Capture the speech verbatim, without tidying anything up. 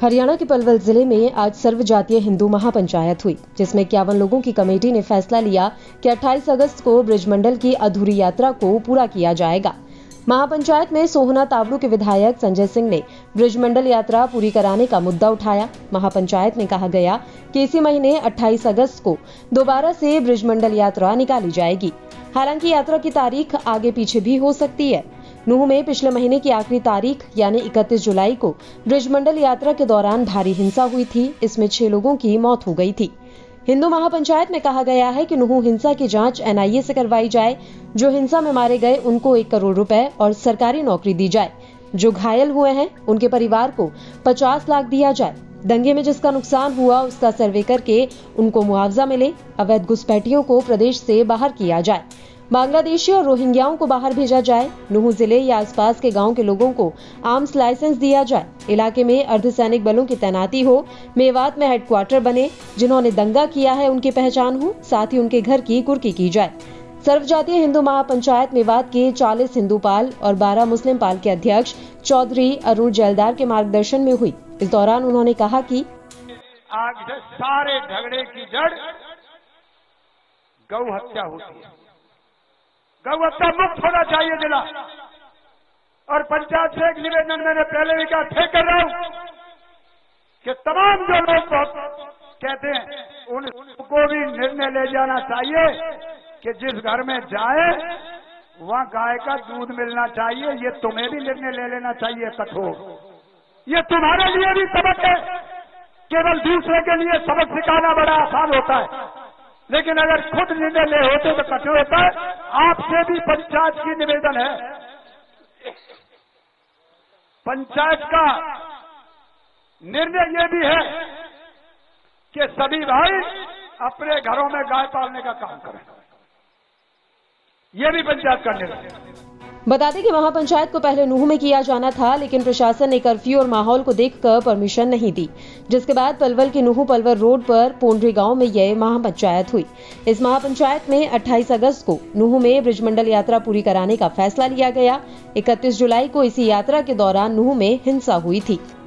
हरियाणा के पलवल जिले में आज सर्व जातीय हिंदू महापंचायत हुई, जिसमें इक्यावन लोगों की कमेटी ने फैसला लिया कि अट्ठाईस अगस्त को ब्रजमंडल की अधूरी यात्रा को पूरा किया जाएगा। महापंचायत में सोहना तावड़ू के विधायक संजय सिंह ने ब्रजमंडल यात्रा पूरी कराने का मुद्दा उठाया। महापंचायत में कहा गया कि इसी महीने अट्ठाईस अगस्त को दोबारा से ब्रजमंडल यात्रा निकाली जाएगी। हालांकि यात्रा की तारीख आगे पीछे भी हो सकती है। नूंह में पिछले महीने की आखिरी तारीख यानी इकतीस जुलाई को ब्रजमंडल यात्रा के दौरान भारी हिंसा हुई थी। इसमें छह लोगों की मौत हो गई थी। हिंदू महापंचायत में कहा गया है कि नूंह हिंसा की जांच एन आई ए से करवाई जाए। जो हिंसा में मारे गए उनको एक करोड़ रुपए और सरकारी नौकरी दी जाए। जो घायल हुए हैं उनके परिवार को पचास लाख दिया जाए। दंगे में जिसका नुकसान हुआ उसका सर्वे करके उनको मुआवजा मिले। अवैध घुसपैठियों को प्रदेश से बाहर किया जाए। बांग्लादेशी और रोहिंग्याओं को बाहर भेजा जाए। नूंह जिले या आसपास के गांव के लोगों को आर्म्स लाइसेंस दिया जाए। इलाके में अर्धसैनिक बलों की तैनाती हो। मेवात में हेडक्वार्टर बने। जिन्होंने दंगा किया है उनकी पहचान हो, साथ ही उनके घर की कुर्की की जाए। सर्वजातीय हिंदू महापंचायत मेवात के चालीस हिंदू पाल और बारह मुस्लिम पाल के अध्यक्ष चौधरी अरुण जैलदार के मार्गदर्शन में हुई। इस दौरान उन्होंने कहा कि आज से सारे झगड़े की जड़ गौ हत्या होती है। गौ हत्या मुक्त होना चाहिए जिला। और पंचायत से एक निवेदन मैंने पहले भी कहा, ठेक कर रहा हूं कि तमाम जो लोग कहते हैं उनको भी निर्णय ले जाना चाहिए कि जिस घर में जाए वहां गाय का दूध मिलना चाहिए। ये तुम्हें भी निर्णय ले लेना चाहिए कठोर। ये तुम्हारे लिए भी सबक है। केवल दूसरे के लिए सबक सिखाना बड़ा आसान होता है, लेकिन अगर खुद निर्णय ले होते तो कठोर होता है। आपसे भी पंचायत की निवेदन है, पंचायत का निर्णय ये भी है कि सभी भाई अपने घरों में गाय पालने का काम करें। ये भी पंचायत का निर्णय है। बता दें कि महापंचायत को पहले नूंह में किया जाना था, लेकिन प्रशासन ने कर्फ्यू और माहौल को देखकर परमिशन नहीं दी, जिसके बाद पलवल के नूंह पलवल रोड पर पोंडरी गांव में यह महापंचायत हुई। इस महापंचायत में अट्ठाईस अगस्त को नूंह में ब्रजमंडल यात्रा पूरी कराने का फैसला लिया गया। इकतीस जुलाई को इसी यात्रा के दौरान नूंह में हिंसा हुई थी।